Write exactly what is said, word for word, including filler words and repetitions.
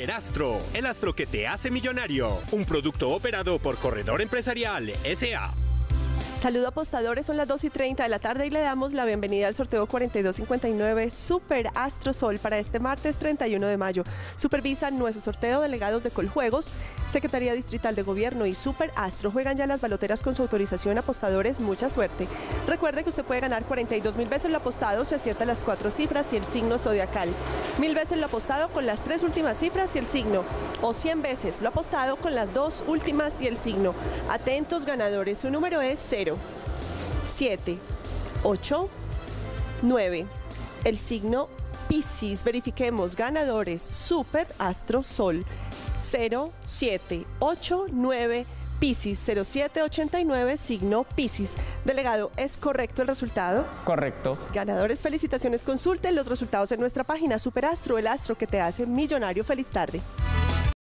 Superastro, el astro que te hace millonario. Un producto operado por Corredor Empresarial S A Saludo apostadores, son las dos y treinta de la tarde y le damos la bienvenida al sorteo cuarenta y dos cincuenta y nueve Super Astro Sol para este martes treinta y uno de mayo. Supervisan nuestro sorteo delegados de Coljuegos, Secretaría Distrital de Gobierno y Super Astro. Juegan ya las baloteras con su autorización, apostadores, mucha suerte. Recuerde que usted puede ganar cuarenta y dos mil veces lo apostado si acierta las cuatro cifras y el signo zodiacal, mil veces lo apostado con las tres últimas cifras y el signo, o cien veces lo apostado con las dos últimas y el signo. Atentos ganadores, su número es cero, siete, ocho, nueve. El signo Piscis. Verifiquemos ganadores Super Astro Sol cero siete ocho nueve Piscis cero siete ochenta y nueve, signo Piscis. Delegado, ¿es correcto el resultado? Correcto. Ganadores, felicitaciones. Consulten los resultados en nuestra página Superastro, el astro que te hace millonario. Feliz tarde.